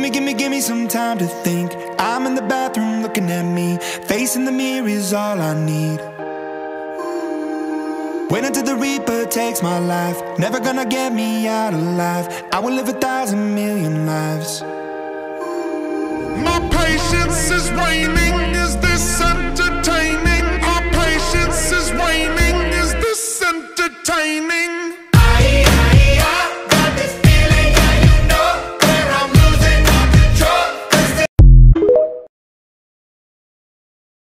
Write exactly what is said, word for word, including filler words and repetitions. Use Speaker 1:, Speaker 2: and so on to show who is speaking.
Speaker 1: Gimme, gimme, gimme some time to think. I'm in the bathroom looking at me. Facing the mirror is all I need. Wait until the Reaper takes my life. Never gonna get me out alive. I will live a thousand million lives.
Speaker 2: My patience is waning. Is this entertaining? My patience is waning. Is this entertaining?